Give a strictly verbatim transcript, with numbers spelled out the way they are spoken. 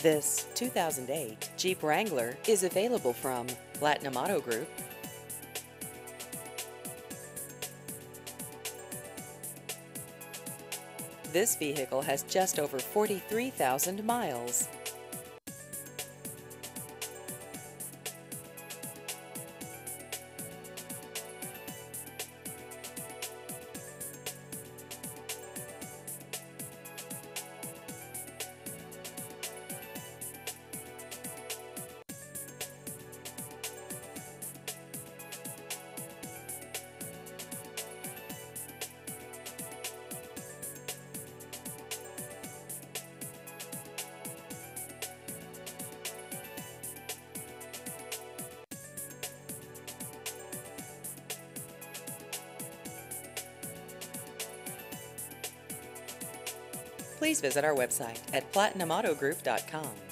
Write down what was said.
This two thousand eight Jeep Wrangler is available from Platinum Auto Group. This vehicle has just over forty-three thousand miles. Please visit our website at platinum auto group dot com.